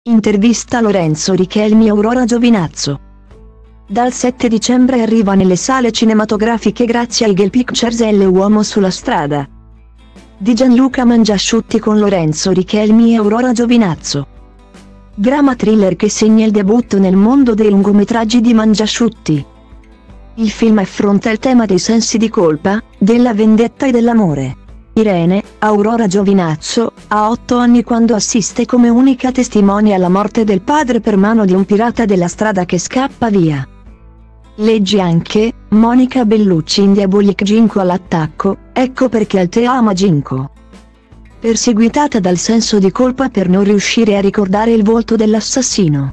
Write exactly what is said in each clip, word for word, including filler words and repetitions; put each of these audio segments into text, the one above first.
Intervista Lorenzo Richelmi e Aurora Giovinazzo. Dal sette dicembre arriva nelle sale cinematografiche grazie a Eagle Pictures L'uomo sulla strada di Gianluca Mangiasciutti con Lorenzo Richelmi e Aurora Giovinazzo. Drama thriller che segna il debutto nel mondo dei lungometraggi di Mangiasciutti. Il film affronta il tema dei sensi di colpa, della vendetta e dell'amore. Irene, Aurora Giovinazzo, ha otto anni quando assiste come unica testimone alla morte del padre per mano di un pirata della strada che scappa via. Leggi anche, Monica Bellucci in Diabolik Ginko all'attacco, ecco perché Altea ama Ginko. Perseguitata dal senso di colpa per non riuscire a ricordare il volto dell'assassino.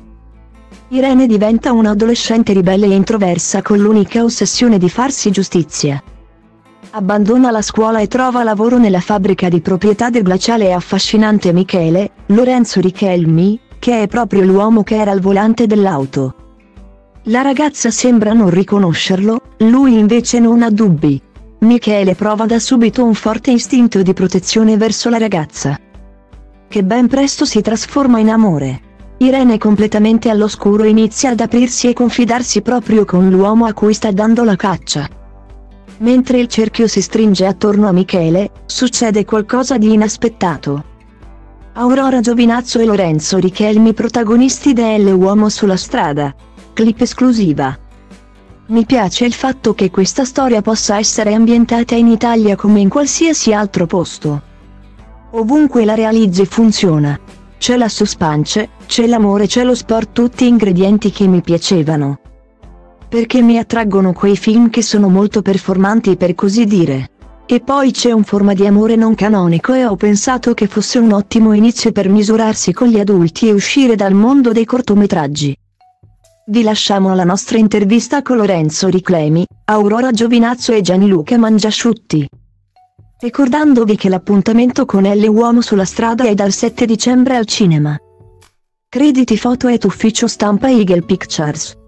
Irene diventa un'adolescente ribelle e introversa con l'unica ossessione di farsi giustizia. Abbandona la scuola e trova lavoro nella fabbrica di proprietà del glaciale e affascinante Michele, Lorenzo Richelmi, che è proprio l'uomo che era al volante dell'auto. La ragazza sembra non riconoscerlo, lui invece non ha dubbi. Michele prova da subito un forte istinto di protezione verso la ragazza, che ben presto si trasforma in amore. Irene, completamente all'oscuro, inizia ad aprirsi e confidarsi proprio con l'uomo a cui sta dando la caccia. Mentre il cerchio si stringe attorno a Michele, succede qualcosa di inaspettato. Aurora Giovinazzo e Lorenzo Richelmi protagonisti de L'uomo sulla strada. Clip esclusiva. Mi piace il fatto che questa storia possa essere ambientata in Italia come in qualsiasi altro posto. Ovunque la realizzi funziona. C'è la suspense, c'è l'amore, c'è lo sport, tutti ingredienti che mi piacevano. Perché mi attraggono quei film che sono molto performanti, per così dire. E poi c'è un forma di amore non canonico e ho pensato che fosse un ottimo inizio per misurarsi con gli adulti e uscire dal mondo dei cortometraggi. Vi lasciamo alla nostra intervista con Lorenzo Richelmi, Aurora Giovinazzo e Gianluca Mangiasciutti. Ricordandovi che l'appuntamento con L'uomo sulla strada è dal sette dicembre al cinema. Crediti foto et ufficio stampa Eagle Pictures.